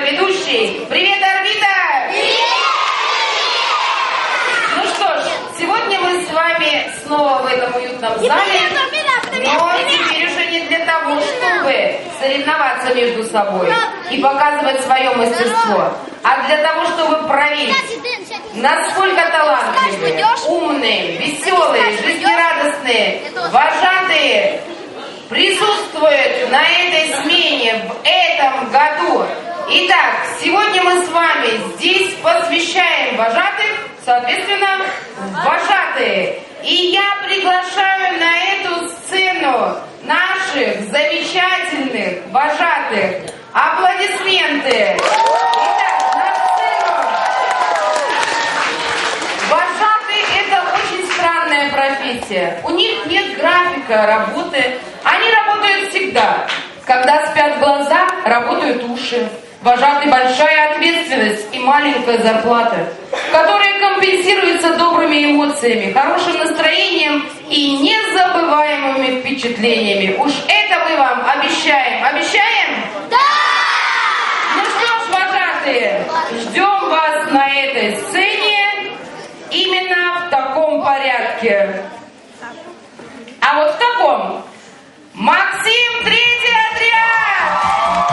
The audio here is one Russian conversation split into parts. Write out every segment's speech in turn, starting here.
ведущий. Привет, орбита! Привет! Ну что ж, сегодня мы с вами снова в этом уютном зале, но теперь уже не для того, чтобы соревноваться между собой и показывать свое мастерство, а для того, чтобы проверить, насколько талантливые, умные, веселые, жизнерадостные, вожатые присутствуют на этой смене в этом году. Итак, сегодня мы с вами здесь посвящаем вожатых, соответственно, вожатые. И я приглашаю на эту сцену наших замечательных вожатых. Аплодисменты! Итак, на сцену. Вожатые — это очень странная профессия. У них нет графика работы. Они работают всегда. Когда спят глаза, работают уши. Вожатый — большая ответственность и маленькая зарплата, которая компенсируется добрыми эмоциями, хорошим настроением и незабываемыми впечатлениями. Уж это мы вам обещаем. Обещаем? Да! Ну что ж, вожатые, ждем вас на этой сцене именно в таком порядке. А вот в таком. Максим, третий отряд!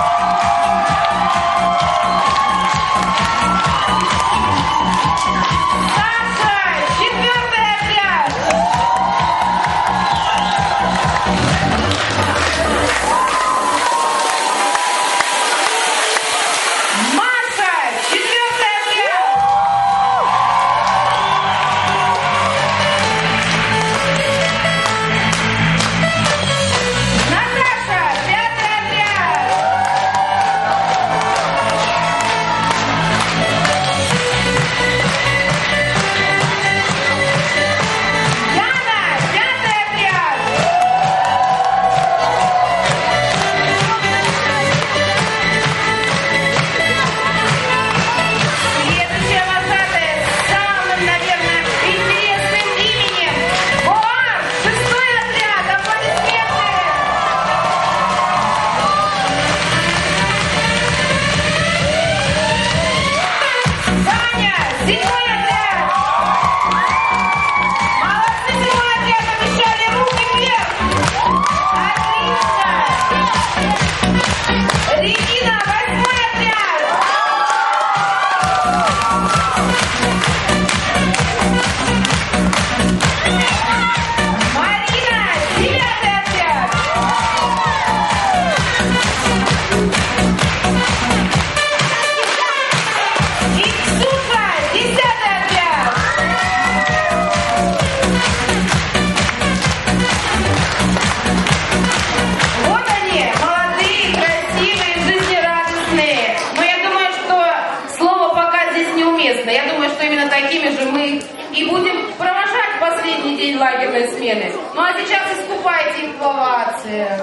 Лагерной смены. Ну а сейчас искупайте их в овациях.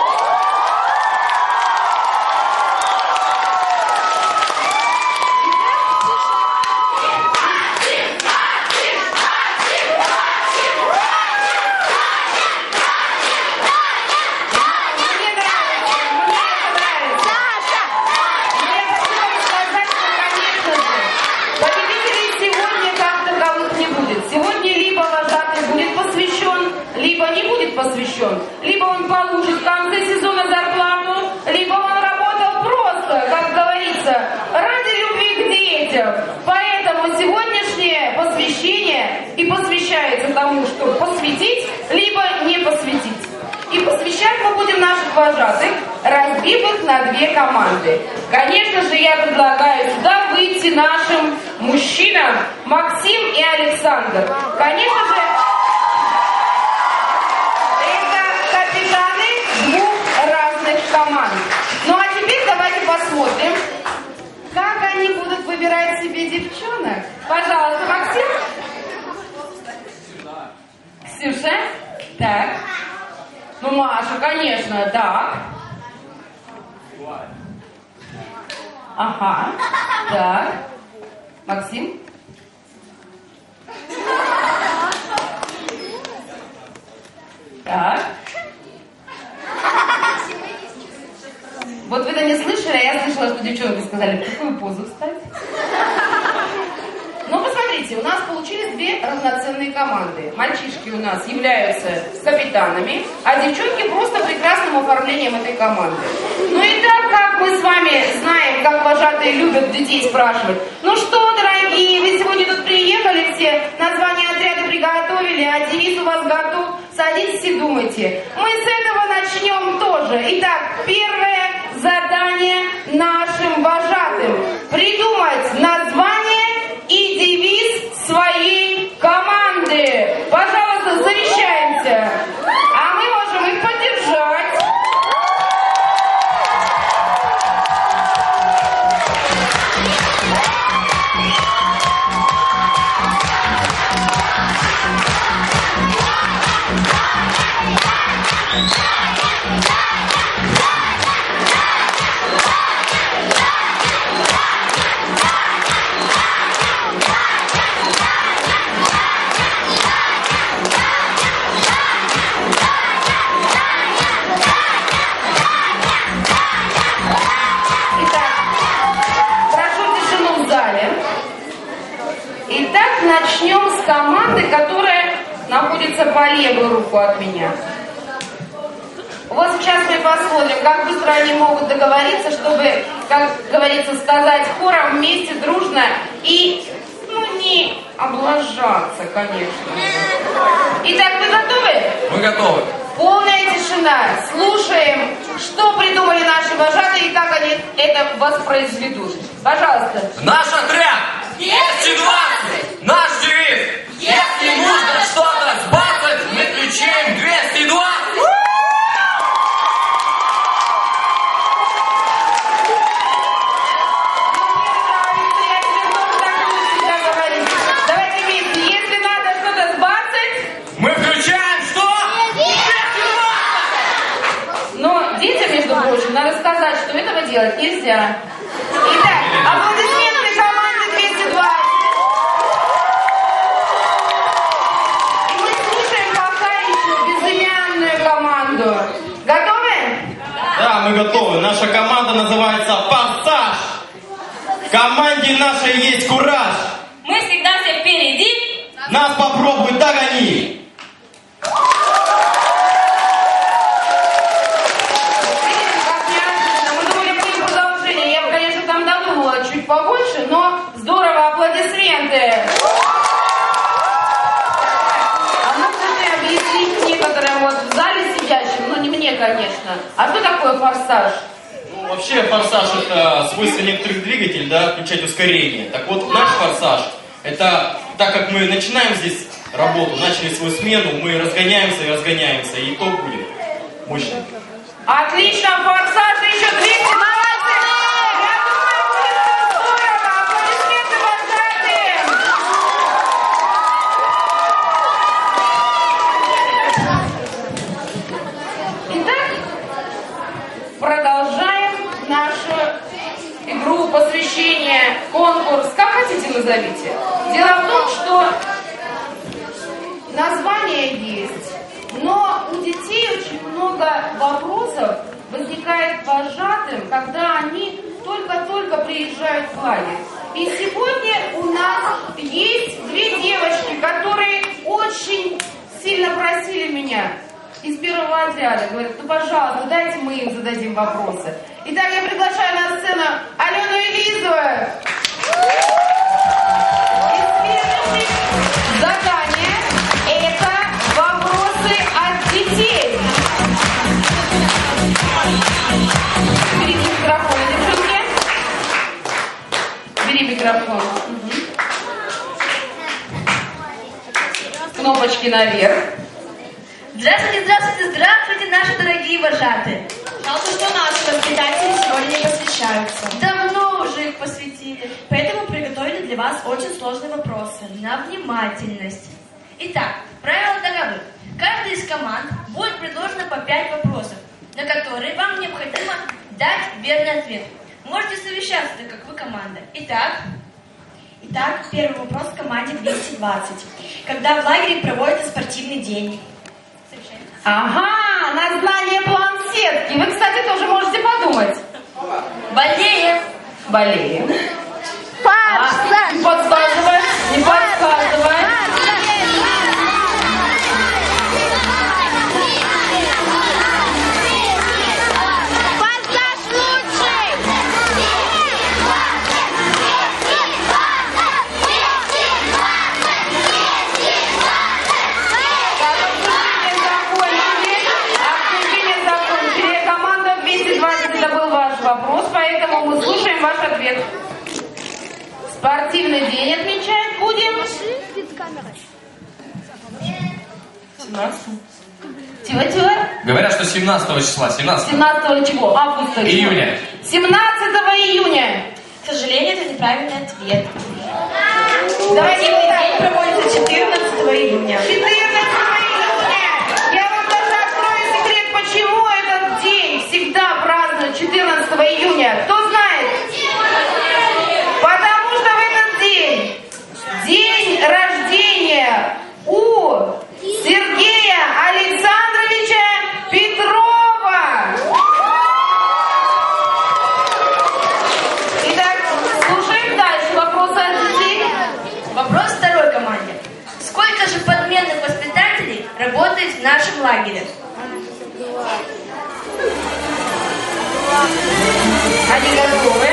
Посвящен. Либо он получит в конце сезона зарплату, либо он работал просто, как говорится, ради любви к детям. Поэтому сегодняшнее посвящение и посвящается тому, что посвятить, либо не посвятить. И посвящать мы будем наших вожатых, разбив их на две команды. Конечно же, я предлагаю сюда выйти нашим мужчинам Максим и Александр. Конечно же, команд. Ну а теперь давайте посмотрим, как они будут выбирать себе девчонок. Пожалуйста, Максим. Ксюша. Так. Ну, Маша, конечно, так. Ага. Так. Максим. Так. Вот вы это не слышали, а я слышала, что девчонки сказали, в какую позу встать? Ну, посмотрите, у нас получились две равноценные команды. Мальчишки у нас являются капитанами, а девчонки просто прекрасным оформлением этой команды. Ну и так как мы с вами знаем, как вожатые любят детей спрашивать, ну что, дорогие, вы сегодня тут приехали все, название отряда приготовили, а девиз у вас готов, садитесь и думайте. Мы с этого начнем тоже. Итак, первое задание нашим вожатым. Придумать название и девиз своей команды. Пожалуйста, совещаемся. А мы можем их поддержать. Начнем с команды, которая находится по левую руку от меня. Вот сейчас мы посмотрим, как быстро они могут договориться, чтобы, как говорится, сказать хором вместе, дружно и, не облажаться, конечно. Итак, вы готовы? Мы готовы. Полная тишина. Слушаем, что придумали наши вожатые и как они это воспроизведут. Пожалуйста. Наш отряд 220. Наш девиз. Если нужно что-то сбацать, мы включаем 220. Давайте вместе. Если надо что-то сбацать, мы включаем что? 220. Но детям, между прочим, надо сказать, что этого делать нельзя. Итак, аплодисменты команды 220. И мы слушаем пока еще безымянную команду. Готовы? Да, мы готовы. Наша команда называется «Форсаж». В команде нашей есть кураж. Мы всегда все впереди. Нас попробуй догони. Чуть побольше, но здорово, аплодисменты. А ну-ка ты объяснить некоторым вот в зале сидящим, ну не мне, конечно. А что такое форсаж? Ну, вообще форсаж это свойство некоторых двигателей, да, включать ускорение. Так вот, наш форсаж, это так как мы начинаем здесь работу, начали свою смену, мы разгоняемся, и итог будет мощный. Отлично, форсаж еще 220. Продолжаем нашу игру, посвящение, конкурс, как хотите назовите. Дело в том, что название есть, но у детей очень много вопросов возникает вожатым, когда они только-только приезжают в лагерь. И сегодня у нас есть две девочки, которые очень сильно просили меня из первого отряда. Говорят, ну пожалуйста, дайте мы им зададим вопросы. Итак, я приглашаю на сцену Алену и Лизу. И следующее задание — это вопросы от детей. Берите микрофон, девчонки. Бери микрофон. Кнопочки наверх. Здравствуйте, здравствуйте, здравствуйте, наши дорогие вожатые. Жалко, что наши воспитатели сегодня не посвящаются. Давно уже их посвятили. Поэтому приготовили для вас очень сложные вопросы. На внимательность. Итак, правила таковы. Каждой из команд будет предложено по 5 вопросов, на которые вам необходимо дать верный ответ. Можете совещаться, так как вы команда. Итак, первый вопрос к команде 220. Когда в лагере проводится спортивный день? Ага, название план сетки. Вы, кстати, тоже можете подумать. Болеем. Не подсказывай, не подсказывай. Вопрос, поэтому мы слушаем ваш ответ. Спортивный день отмечать будем. 17. Чего? Говорят, что 17 числа. 17 чего? Августа. Июня. 17 июня. К сожалению, это неправильный ответ. Давайте день проводится 14 июня. 14 июня. Я вам даже открою секрет, почему этот день всегда празднуют 14 июня. Кто знает? Потому что в этот день рождения у Сергея Александровича Петрова. Итак, слушаем дальше вопросы от детей. Вопрос второй команде. Сколько же подменных воспитателей работает в нашем лагере? Они готовы?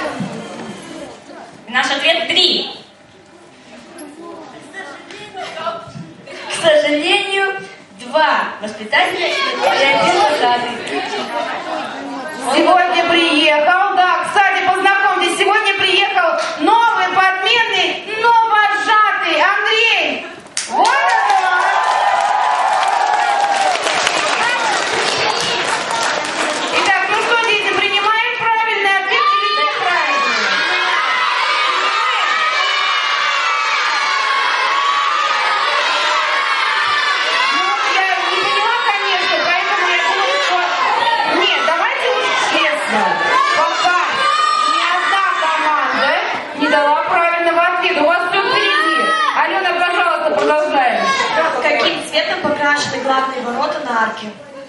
Наш ответ 3. К сожалению, 2 воспитателя и 1 вожатый. Сегодня приехал, да, кстати, познакомьтесь, сегодня приехал новый подменный, но вожатый Андрей. Вот это! Итак, ну что, дети, принимаем правильный ответ или неправильный? Ну, я не поняла, конечно, поэтому я думаю, что... Нет, давайте уж честно. Пока ни одна команда не дала правильного ответа. У вас все впереди. Алена, пожалуйста, продолжаем. Каким цветом покрашены главные ворота на арке?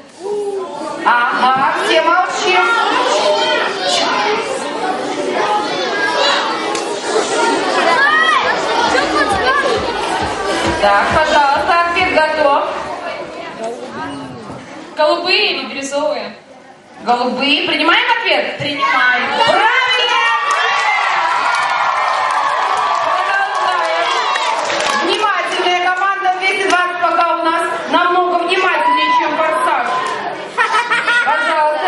Ага, все молчим. Так, пожалуйста, ответ готов. Голубые или бирюзовые? Голубые. Принимаем ответ? Принимаем. Правильно! Продолжаем. Внимательная команда 220 пока у нас намного внимательнее, чем «Форсаж». Пожалуйста.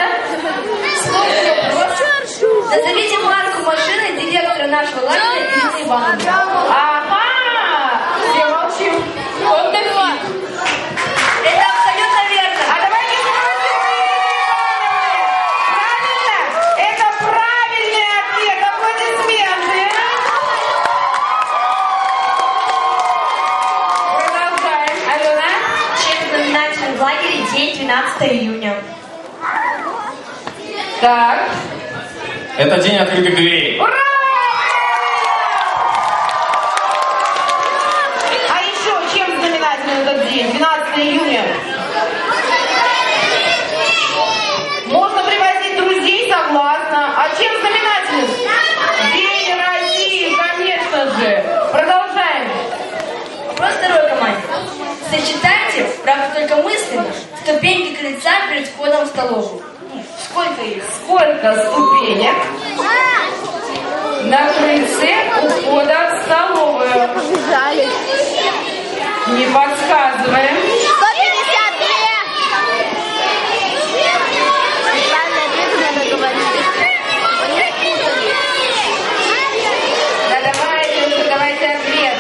Назовите марку машины директора нашего лагеря Ирины Ивановны. Ага! Все молчим. Honda Fit. Это абсолютно верно. А давайте спросим у Ирины Ивановны. Правильно? Это правильный ответ. Аплодисменты. Продолжаем. Алена? Чем знаменателен в лагере день 12 июня? Так. Это день открытых дверей. Ура! А еще чем знаменателен этот день? 12 июня. Можно привозить друзей, согласна. А чем знаменателен? День России, конечно же. Продолжаем. Вопрос второй команде. Сочетайте, правда только мысленно, ступеньки крыльца перед входом в столовую. Сколько их? Сколько ступенек на крыльце у входа в столовую? Не подсказываем. 152. Да давайте ответ.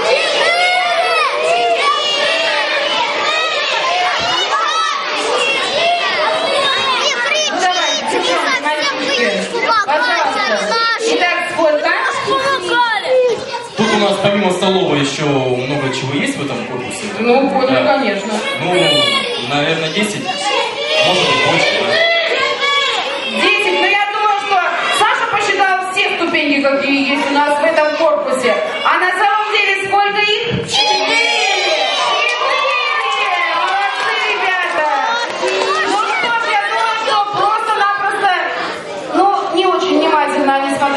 Ну давайте, девчонки, мальчишки. Пожалуйста. Итак, сколько? Тут у нас помимо столовой еще много чего есть в этом корпусе. Ну, понял, Да. конечно. Ну, наверное, 10. Может быть, больше, да? 10, но я думаю, что Саша посчитал все ступеньки, какие есть у нас в этом корпусе. А на самом деле сколько их? 4! Молодцы, ребята! Ну что ж, я думаю, что просто-напросто, не очень внимательно они смотрели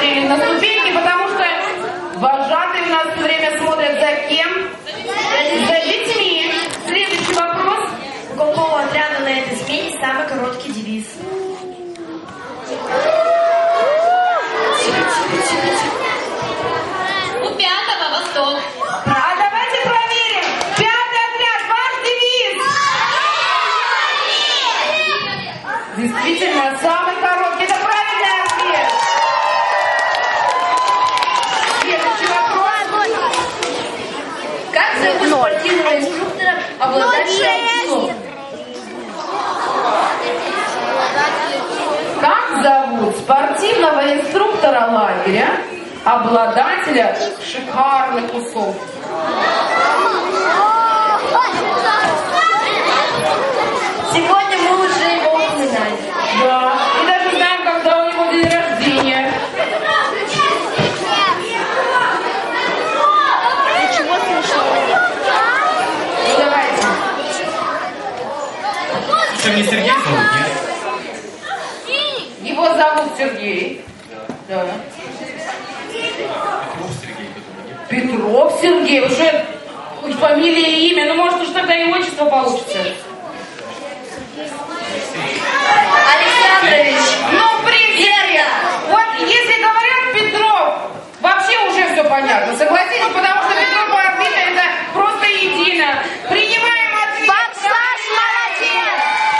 Действительно, самый короткий. Это правильный ответ. Следующий вопрос. Как зовут спортивного инструктора, обладателя часов? Как зовут спортивного инструктора лагеря, обладателя шикарных усов? Сегодня мы уже его упоминали. Да. И даже знаем, когда у него день рождения. Ну, давайте. Что, не Сергей зовут, нет? Его зовут Сергей. Да. Петров Сергей, который, нет? Петров Сергей. Уже хоть фамилия и имя, ну может уж тогда и отчество получится. Александрович. Ну, привет! Вот если говорят Петров, вообще уже все понятно. Согласитесь, потому что Петров и орбита это просто едино. Принимаем ответ. Саш, молодец!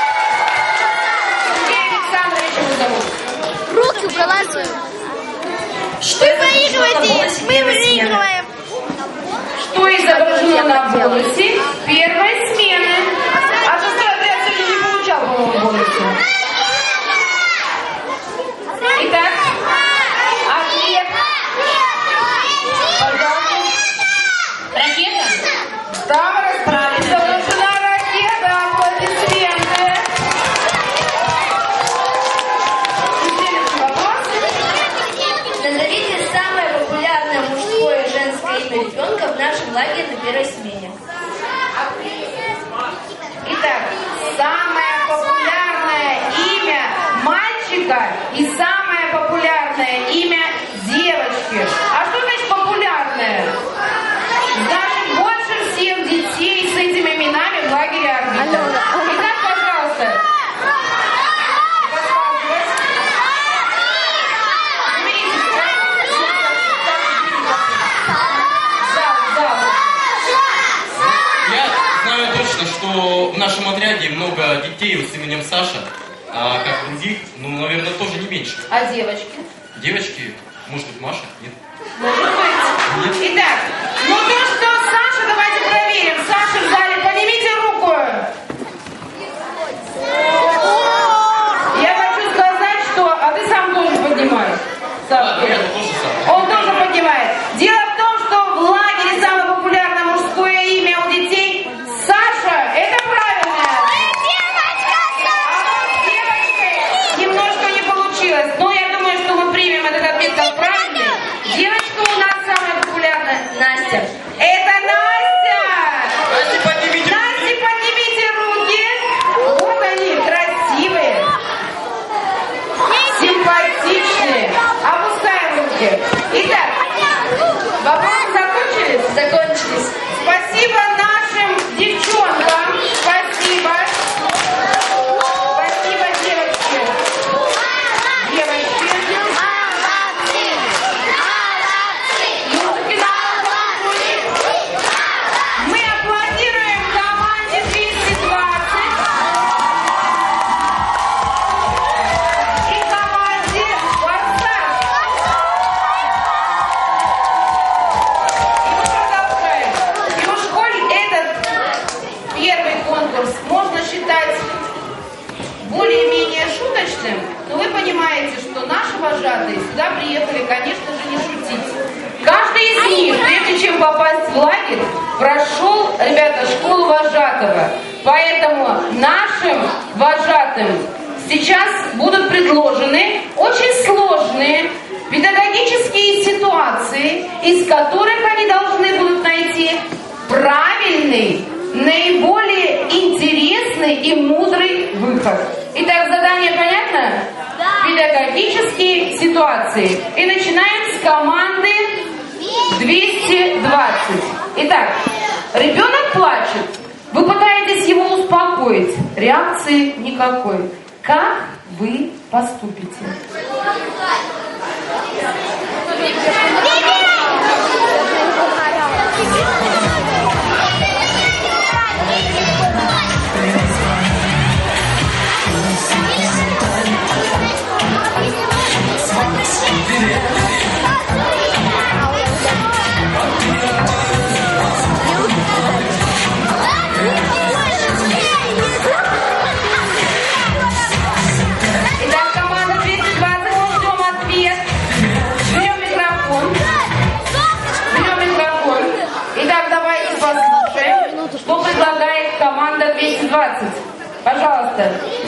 Сергей Александрович его зовут. Руки уколачиваем. Что вы проигрываете? Мы выигрываем. Что изображено на бонусе первой смены? А шестой отряд сегодня не получал, по-моему, бонуса. Итак, ответ. Пожалуйста. Ракета? Там изображена ракета. Аплодисменты. Следующий вопрос. Назовите самое популярное мужское и женское имя ребенка в нашем лагере на первой смене. Итак, самое популярное имя мальчика и самое популярное имя девочки. А что значит популярное? Значит, больше всех детей с этими именами в лагере орбита. Итак, пожалуйста. Я знаю точно, что в нашем отряде много детей с именем Саша, а как других, ну, наверное, тоже не меньше. А девочки? Девочки, может быть, Маша? Нет? Может быть. Итак, ну то, что Саша, давайте проверим. Саша в зале, поднимите руку. Я хочу сказать, что... А ты сам тоже поднимаешь. Саша. Я тоже сам. Он тоже поднимает. Дело в том, что в лагере самое популярное мужское имя у детей Саша. Это правильно. А вот с девочкой немножко не получилось. Но я думаю, что мы примем этот ответ как правильный. Девочка у нас самая популярная. Настя. Это Настя! Настя, поднимите руки. Настя, поднимите руки. Вот они, красивые, симпатичные. Опускаем руки. Итак, вопросы закончились? Закончились. Спасибо нашим девчонкам. Спасибо. Спасибо, девочки. Девочки. Музыки на фоне. Мы аплодируем команде 220 и команде «Форсаж». И мы продолжаем. И уж коль этот первый конкурс можно считать более-менее шуточным, но вы понимаете, что наши вожатые сюда приехали, конечно же, не шутить. Каждый из них, прежде чем попасть в лагерь, прошел, ребята, школу вожатого. Поэтому нашим вожатым сейчас будут предложены очень сложные педагогические ситуации, из которых они должны будут найти правильный, наиболее интересный и мудрый выход. Итак, задание понятно? Да. Педагогические ситуации. И начинаем с команды 220. Итак, ребенок плачет. Вы пытаетесь его успокоить. Реакции никакой. Как вы поступите? пожалуйста.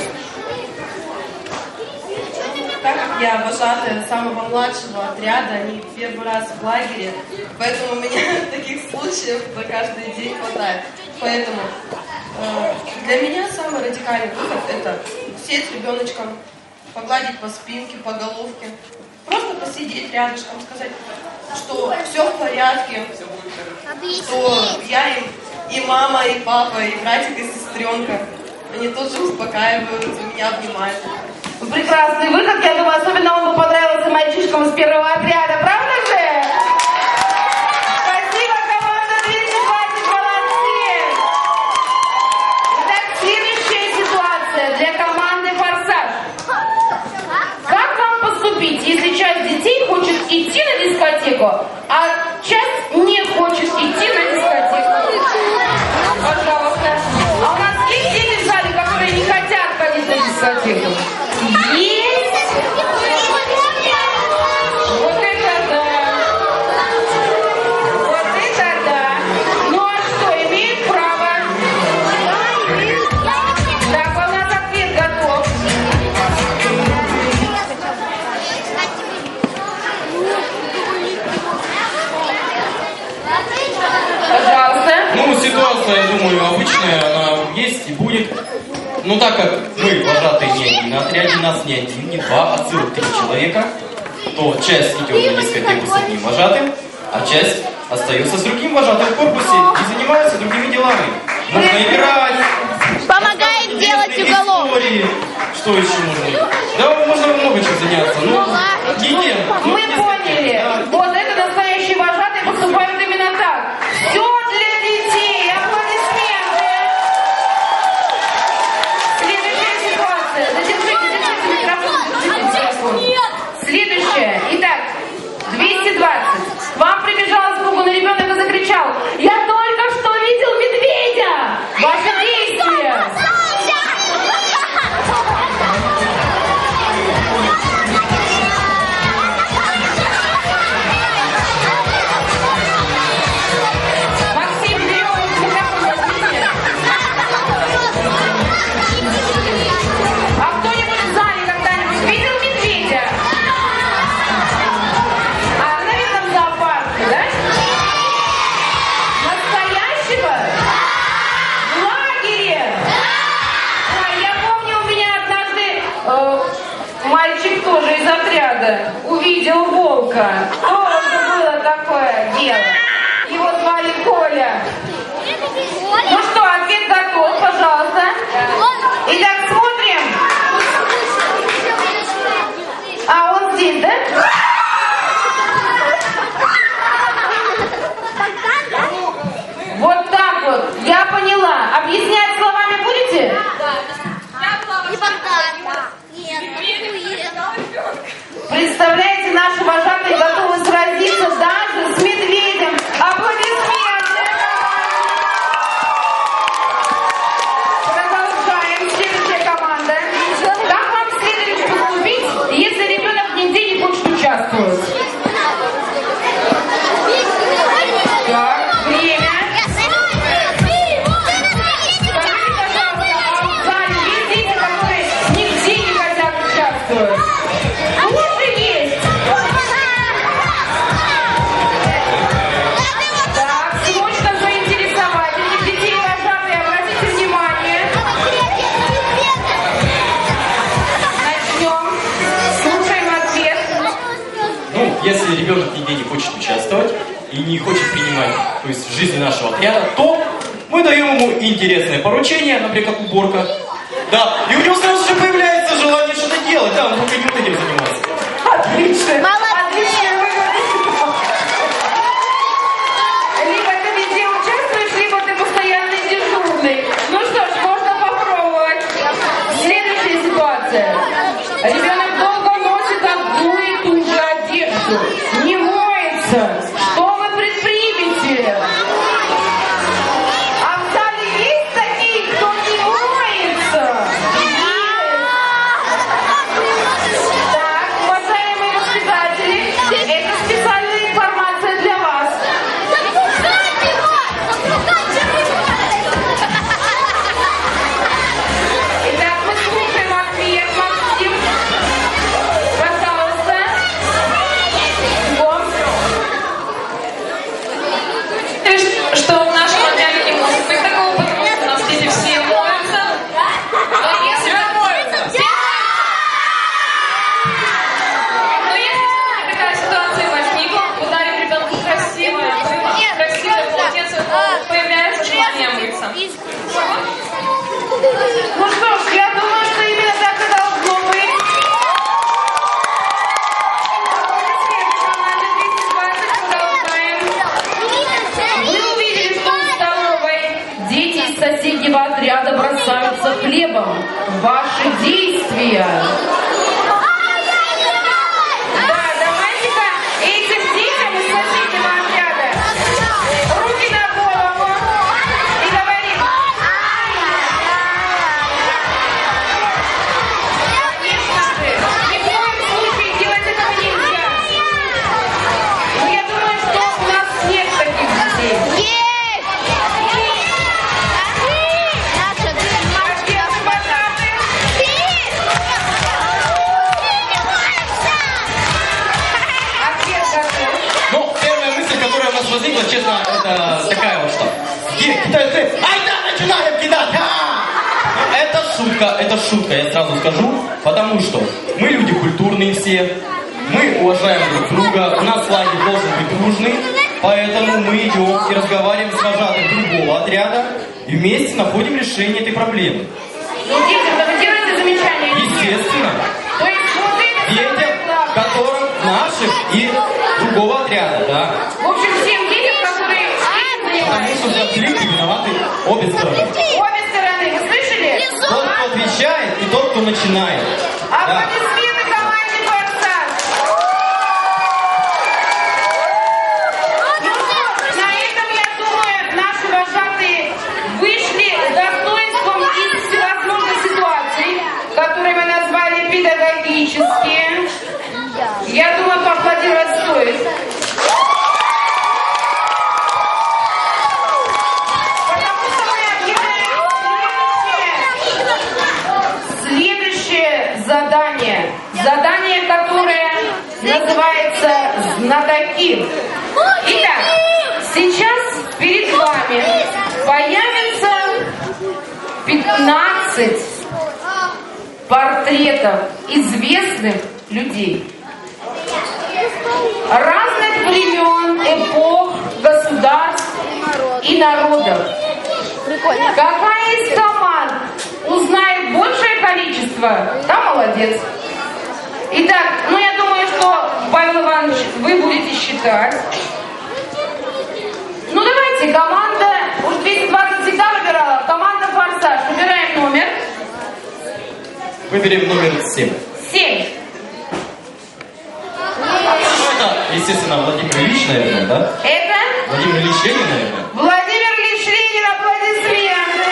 Так как я вожатая самого младшего отряда, они первый раз в лагере, поэтому у меня таких случаев на каждый день хватает. Поэтому для меня самый радикальный выход – это сесть с ребеночком, погладить по спинке, по головке, просто посидеть рядышком, сказать, что все в порядке, что я им и мама, и папа, и братик, и сестренка. Они тут же успокаиваются, меня обнимают. Прекрасный выход, я думаю, особенно он бы понравился мальчишкам из первого отряда, правда же? Спасибо, команда 220, молодцы! Итак, следующая ситуация для команды «Форсаж». Как вам поступить, если часть детей хочет идти на дискотеку, а часть не хочет идти на дискотеку? Пожалуйста. А у нас есть дети в зале, которые не хотят ходить на дискотеку? Есть! Вот это да! Вот это да! Ну а что, имеет право? Так, у нас ответ готов. Пожалуйста. Ну, ситуация, я думаю, обычная, она есть и будет. Но так как мы, вожатые, не один на отряде, нас не один, не два, а целых 3 человека, то часть идет на дискотеку с одним вожатым, а часть остается с другим вожатым в корпусе и занимается другими делами. Можно играть, Помогает делать уголок. истории, что еще можно? Да, можно много чем заняться. Ну, едем. Мы поняли. Вот это настоящие вожатые поступают именно так. Все для детей. Аплодисменты. Следующая ситуация. Задержите микрофон. Следующая. Итак, 220. К вам прибежал испуганный ребенок и закричал: «Я только что видел медведя!» Ваши действия. Максим, а кто-нибудь в зале когда-нибудь видел медведя? А, наверное, в зоопарке, да? Настоящего? В лагере? Ой, я помню, у меня однажды мальчик тоже из отряда увидел волка. Тоже было такое дело. Его звали Коля. Ну что, ответ готов, пожалуйста. Итак, смотрим. А, он здесь, да? Вот так вот. Я поняла. Объяснять словами будете? Представляете, наши вожатые готовы сразиться даже с медведем. Аплодисменты! Продолжаем. Следующая команда. Как вам следует поступить, если ребенок нигде не хочет участвовать? Так, время. Скажите, пожалуйста, а в зале есть дети, которые нигде не хотят участвовать? Тоже есть. Так, срочно заинтересовать этих детей и вожатые, обратите внимание. Начнем. Слушаем ответ. Ну, если ребенок нигде не хочет участвовать и не хочет принимать, то есть в жизни нашего отряда, то мы даем ему интересное поручение, например, как уборка. Да, и у него сразу же появляется желание что-то делать, да, он только не вот этим занимается. Отлично. Молодец. Отлично выглядит. Либо ты везде участвуешь, либо ты постоянный дежурный. Ну что ж, можно попробовать. Следующая ситуация. Ребенок долго носит одну и ту же одежду. Не моется. Что вы предпримете? А в зале есть такие, кто не моется? Так, уважаемые воспитатели, это специальная информация для вас. Итак, кидать. Это шутка, я сразу скажу, потому что мы люди культурные все, мы уважаем друг друга, у нас лагерь должен быть дружный, поэтому мы идем и разговариваем с вожатым другого отряда и вместе находим решение этой проблемы. Ну, детям, вы делаете замечания? Естественно. То есть вот это Детям, которым наших и другого отряда, да. В общем, всем детям, которые Потому что в конфликте виноваты обе стороны. Обе стороны, вы слышали? Тот, кто отвечает, и тот, кто начинает. Да. Аплодисменты команде «Форсаж». Ну что, на этом, я думаю, наши вожатые вышли с достоинством из всевозможных ситуаций, которые мы назвали педагогические. Я думаю, поаплодировать стоит. Потому что мы объявляем следующее задание. Задание, которое называется «Знатоки». Итак, сейчас перед вами появится 15 портретов известных людей. Разных времен, эпох, государств и народов. Прикольно. Какая из команд узнает большее количество, та молодец. Итак, ну я думаю, что, Павел Иванович, вы будете считать. Ну давайте, команда, уж 220 всегда выбирала, команда «Форсаж». Выбираем номер. Выберем номер 7. 7. Это, естественно, Владимир Ильич, наверное, да? Это Владимир Ильич Ленин, наверное. Владимир Ильич Ленин, аплодисменты.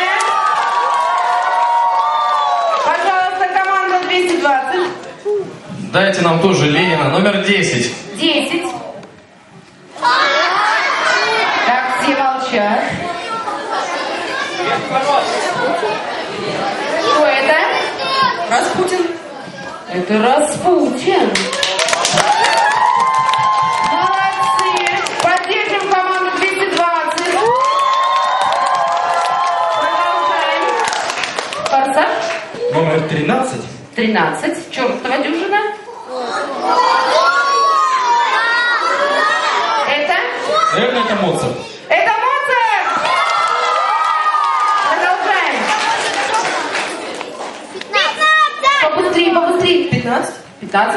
Пожалуйста, команда 220. Дайте нам тоже Ленина, номер 10. 10. Так, все молчат. Кто это? Распутин. Это Распутин. Молодцы. Поддержим команду 220. Продолжаем. Форсаж. Номер 13. 13. Чертова дюжина. Это? Наверное, это Моцарт. Это Моцарт! Продолжаем. 15. Побыстрее. 15. 15.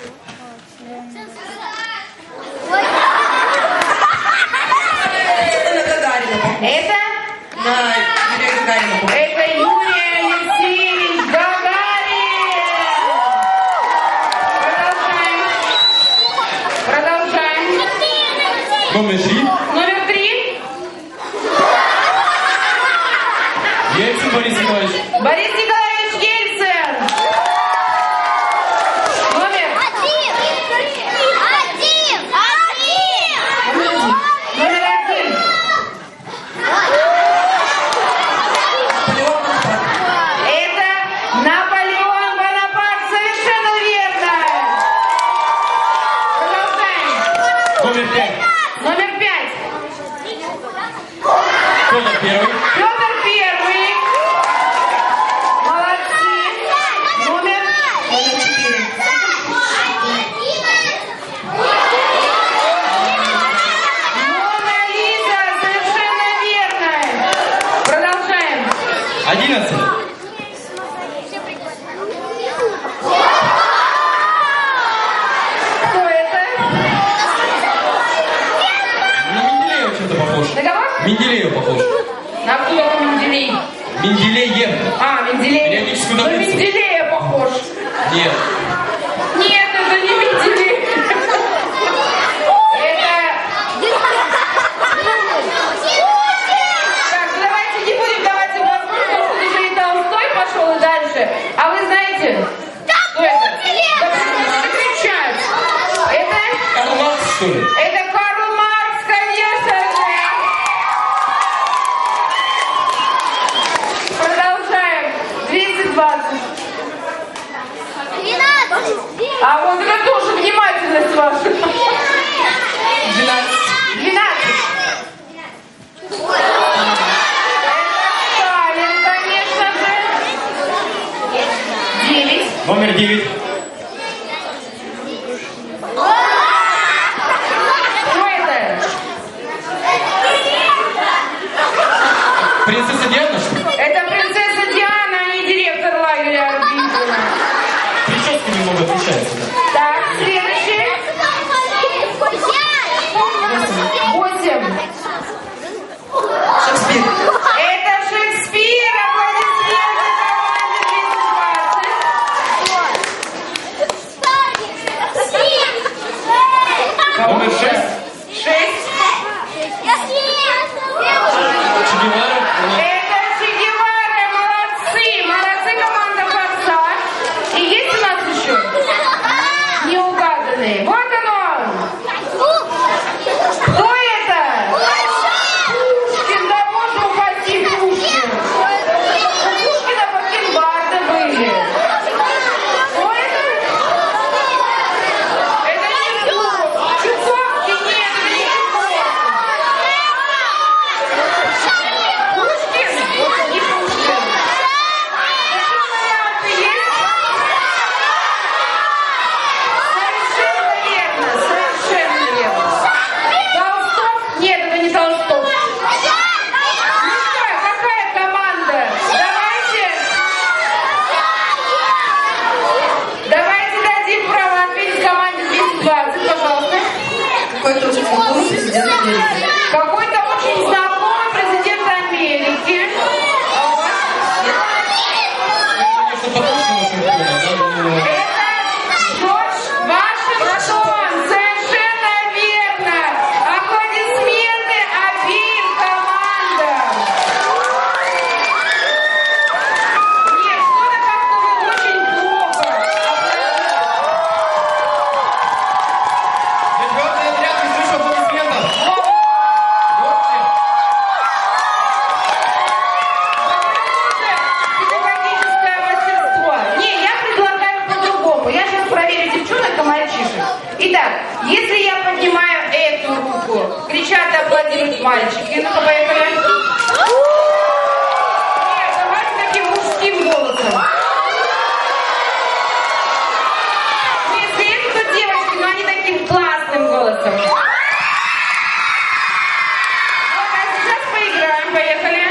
Это на Гагарина похож. Это? На Юрия Гагарина похож. Это Юрий Алексеевич Гагарин. Продолжаем. Номер 3. Номер 3. Ельцин Борис Николаевич. Борис Николаевич Ельцин. Номер? Номер 1. Это Наполеон Бонапарт. Совершенно верно. Продолжаем. Номер 5. Номер 5. Кто-то первый. Петр Первый. Молодцы. Номер 4. Мона Лиза. Совершенно верно. Продолжаем. 11. Кто это? На Менделеева что-то похож. На кого? Менделеев похож. На кто это Менделей? Менделеев. А, Менделей. Периодическую На таблицу. Менделея похож. Нет. Нет, это не Менделей. Это... Так, ну давайте не будем давать ему возможность, потому что уже и Толстой пошел и дальше. А вы знаете, кто это? Да просто кричать. Это... Карл Маркс, что ли? Это Карл Маркс, конечно же. Продолжаем. 220. А вот это тоже внимательность ваша. 12. 12. Это Сталин. Итак, если я поднимаю эту руку, кричат и аплодируют мальчики. Ну-ка, поехали. Нет, давайте таким мужским голосом. Если это, то девочки, но они таким классным голосом. Вот, а сейчас поиграем, поехали.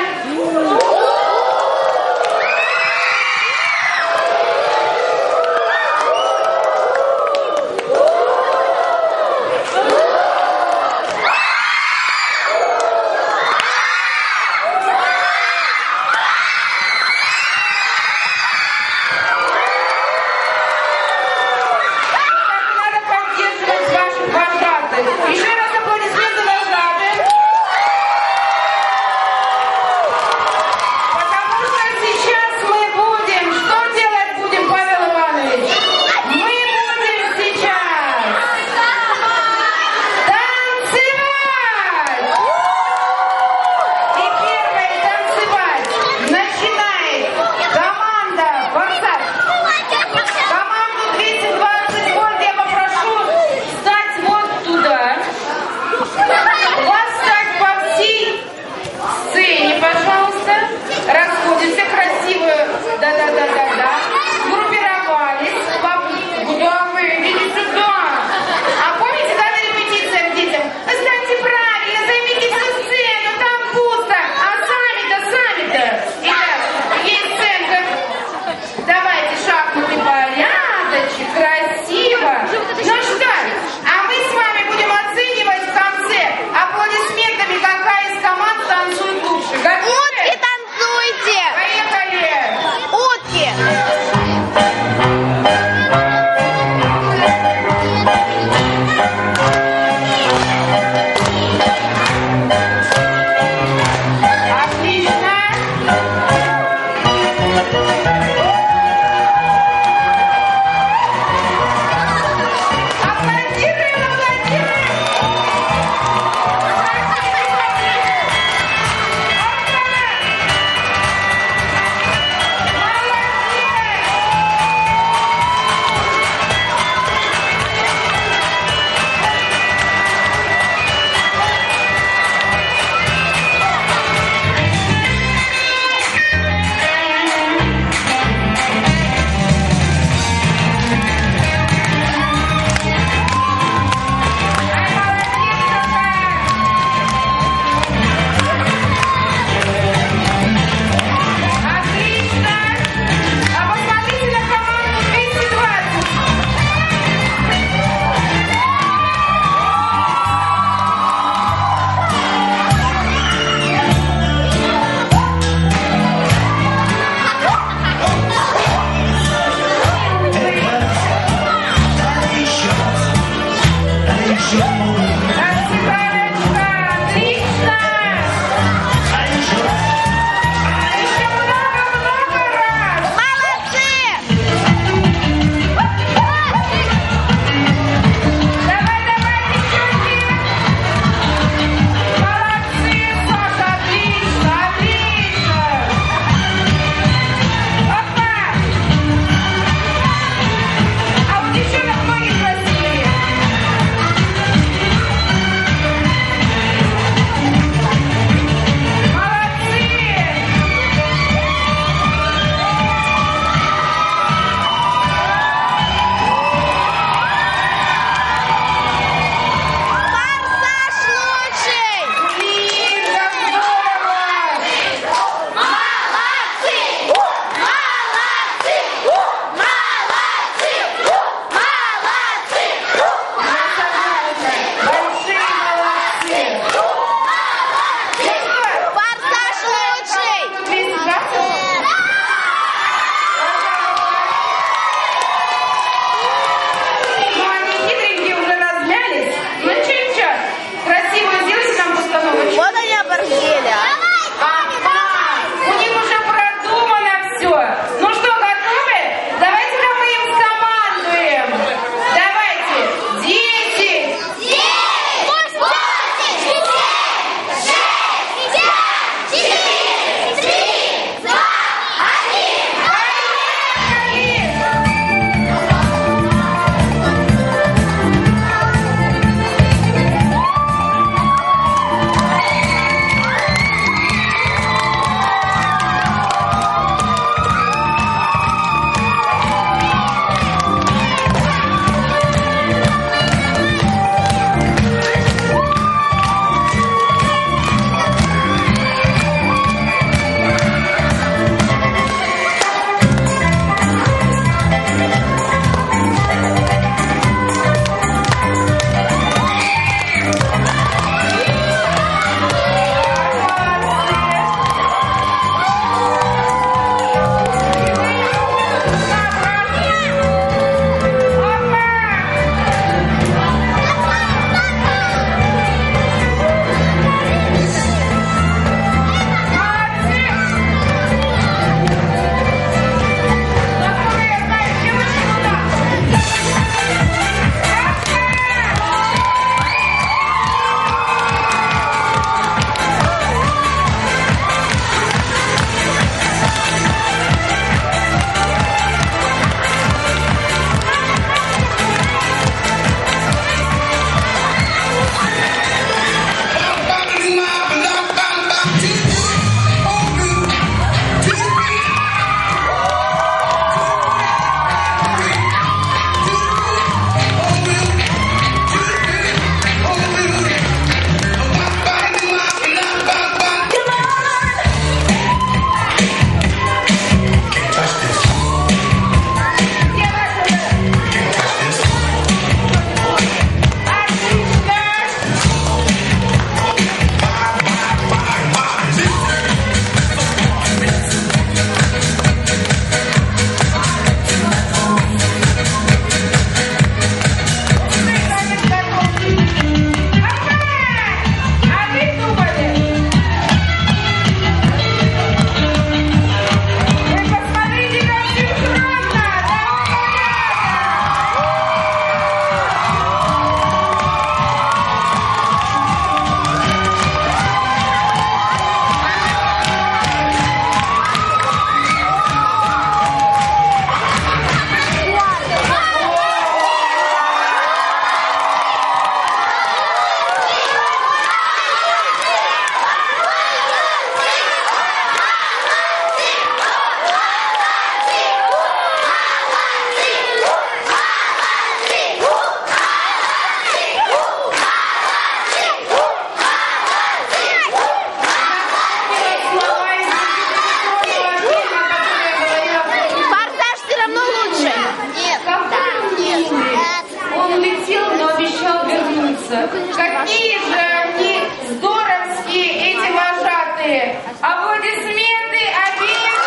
Какие же они здоровские, эти вожатые! Аплодисменты обеим!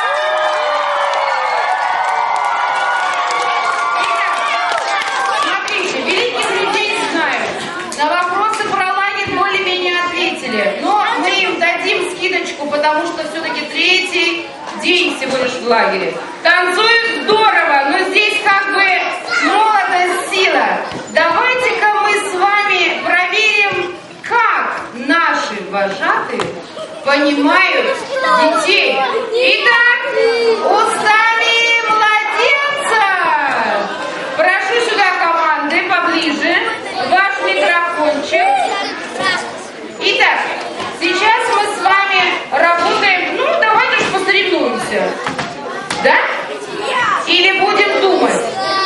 Смотрите, великих людей знают. На вопросы про лагерь более-менее ответили. Но мы им дадим скидочку, потому что все-таки третий день всего лишь в лагере. Танцуют здорово, но здесь как бы молодость, сила. Давайте-ка мы с вами проверим, как наши вожатые понимают детей. Итак, устами младенца. Прошу сюда команды поближе. Ваш микрофончик. Итак, сейчас мы с вами работаем. Ну, давайте же посоревнуемся. Да? Или будем думать?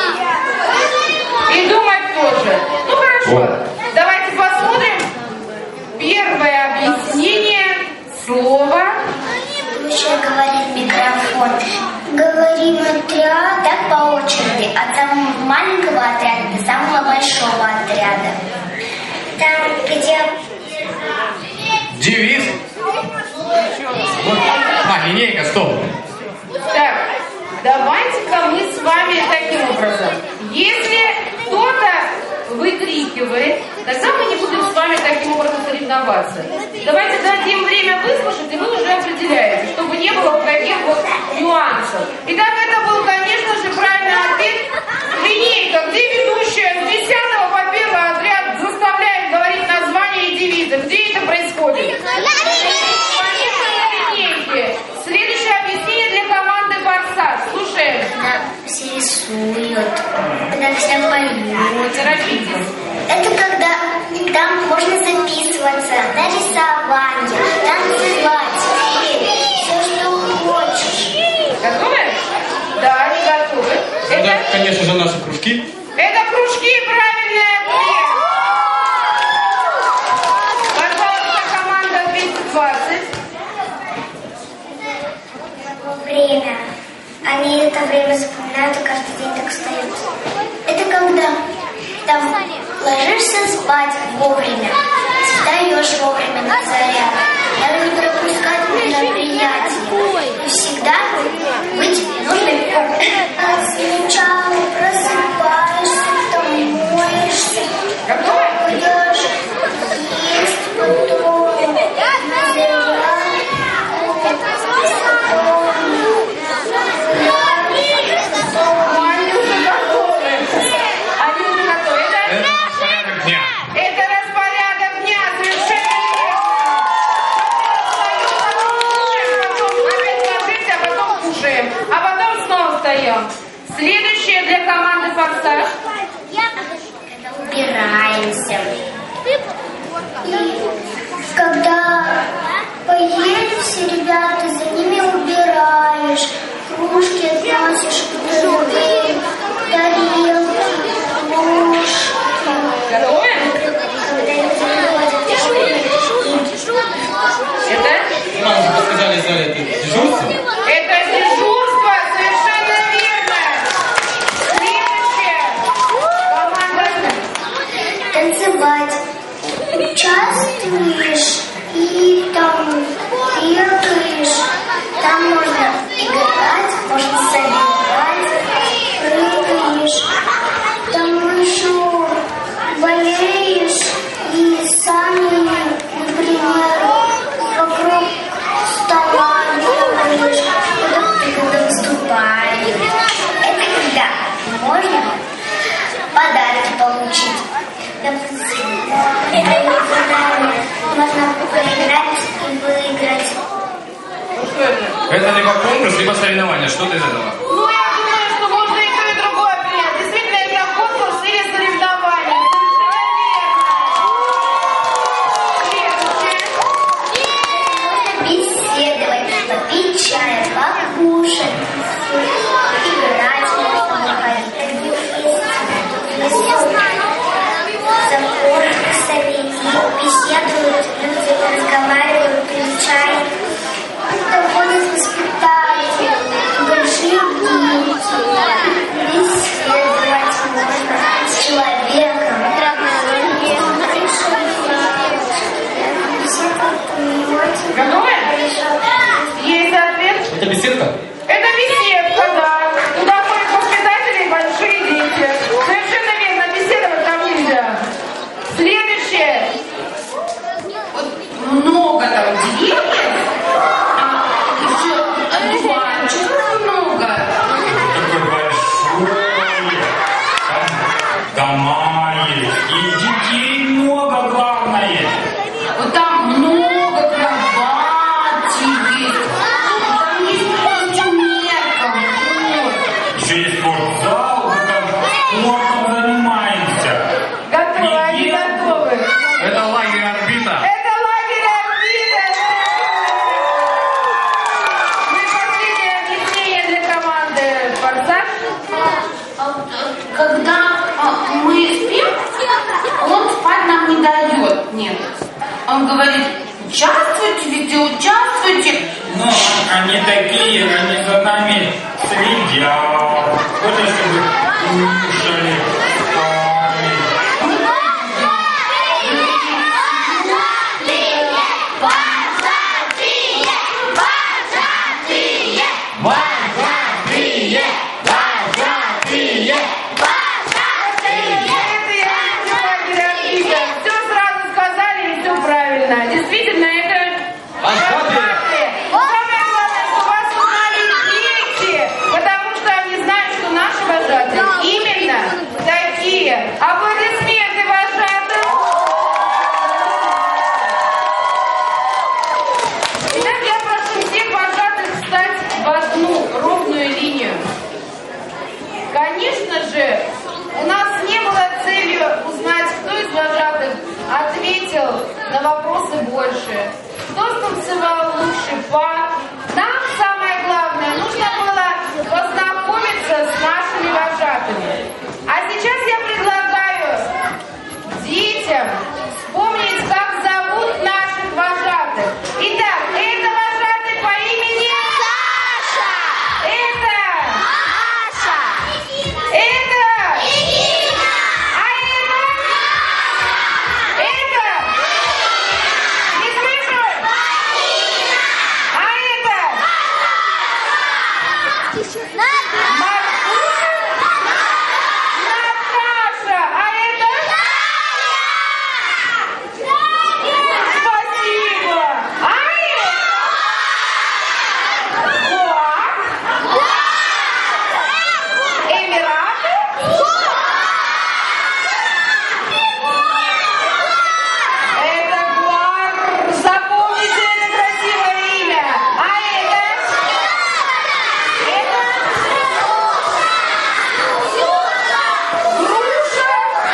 И думать тоже. Ну, хорошо. Давайте посмотрим. Первое объяснение слова. Лучше говорит микрофон. Говорим отряд, так по очереди. От самого маленького отряда до самого большого отряда. Там, где... Девиз. Вот. Линейка, стоп. Так, давайте-ка мы с вами таким образом. Если кто-то выкрикивает, тогда мы не будем с вами таким образом соревноваться. Давайте дадим время выслушать, и вы уже определяете, чтобы не было таких вот нюансов. Итак, это был, конечно же, правильный ответ. Линейка, где ведущая с 10 по 1 отряд заставляет говорить название и девизы? Где это происходит? Конечно, на линейке. Следующее объяснение для команды «Форсаж». Слушаем. Все рисуют, когда все поют. Торопитесь. Это когда там можно записываться на рисование, танцевать, все, что хочешь. Готовы? Да, они готовы. Ну, да, Это, конечно же, наши кружки. это кружки, правильный ответ. Пожалуйста, команда 220. Время. Они это время запоминают и каждый день так встают. Это когда там ложишься спать вовремя, встаешь вовремя на заряд. Надо не пропускать мероприятия. И всегда быть нужным. Сначала просыпаешься, потом моешься, Готовы? идешь есть, потом на заряд. Они уже готовы. Они уже готовы. Это порядок дня. Это распорядок дня, совершенно верно. Потом опять ложимся, а потом кушаем. А потом снова встаем. Следующее для команды «Форсаж». Когда убираемся. И когда поели все ребята, за ними убираешь, кружки относишь к другим, тарелки, ложки. Готовы? Когда люди приходят, Это? Нам уже подсказали, знали это дежурство. Это дежурство, совершенно верно. Следующее. Команда. танцевать, участвуешь и там бегаешь, там можно играть, можно собирать, прыгаешь, там еще болеешь и сами, например, вокруг стола бегаешь, потом ты когда выступаешь. Это когда можно подарки получить. Допустим, можно поиграть и выиграть. Это либо конкурс, либо соревнование. Что-то из этого. Ну, я думаю, что можно и то, и другое принять. Действительно, это конкурс или соревнование. Беседовать, попить чай, покушать, играть, можно выходить. Забор, совет, беседуют, люди разговаривают, пьют чай. Доходят воспитатели, большие дома есть, и детей много, главное. Вот там много кроватей есть. Там есть костюмерка. Еще есть спортзал, мы там спортом занимаемся. Готовы, они готовы. Это лагерь «Орбита». Это лагерь «Орбита». Мы последнее объяснение для команды «Форсаж». Когда мы спим, он спать нам не дает. Нет. Он говорит: участвуйте, везде участвуйте. Ну, они такие, они за нами следят. Вот если бы кушали, спали. Все сразу сказали, и все правильно. Действительно, это вожатые. Самое главное, что вас узнали дети, потому что они знают, что наши вожатые именно такие. Аплодисменты вожатым. Итак, я прошу всех вожатых встать в одну ровную линию. Конечно же, у нас не было целью узнать, кто из вожатых ответил на вопросы больше, кто станцевал лучше пар. Нам самое главное, нужно было познакомиться с нашими вожатыми. А сейчас я предлагаю детям вспомнить, как зовут наших вожатых. Итак, это вожатый по имени Саша. Это Маша. Это Ирина. А это не слышу. А это Маркуша. Наташа. А это спасибо. А это Эмираты. Это Гуар. Запомните это красивое имя. А это Груша.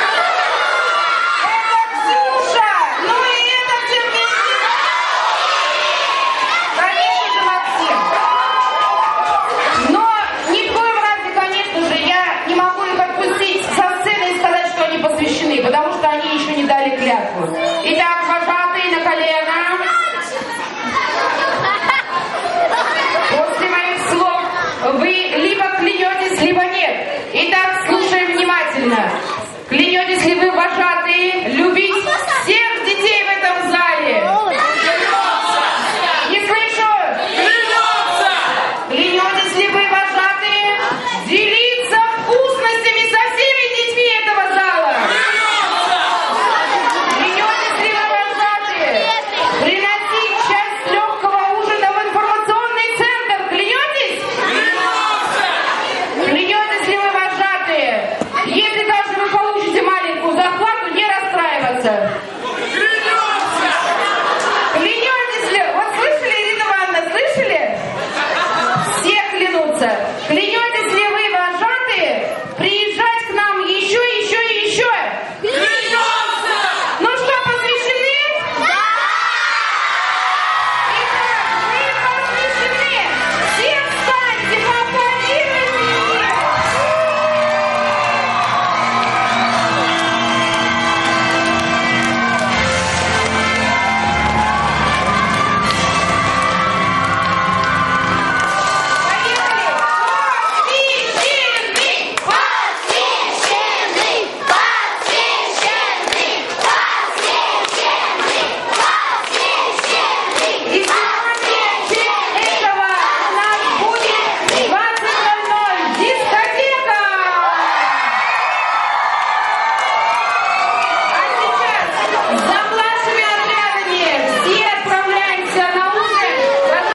Это Ксюша. Ну и это Тергенев. Конечно же, Максим. Но ни в коем разе, конечно же, я не могу их отпустить со сцены и сказать, что они посвящены, потому что они еще не дали клятву. Итак, вожатые на колено. После моих слов вы либо клянетесь, либо нет. Итак, слушаем внимательно. Клянетесь ли вы, вожатые, любить всех детей в этом зале? Не слышу. Клянетесь ли вы, вожатые, делиться вкусностями со всеми детьми этого зала? Клянетесь ли вы, вожатые, приносить часть легкого ужина в информационный центр? Клянетесь? Клянетесь ли вы, вожатые, если даже вы получите маленький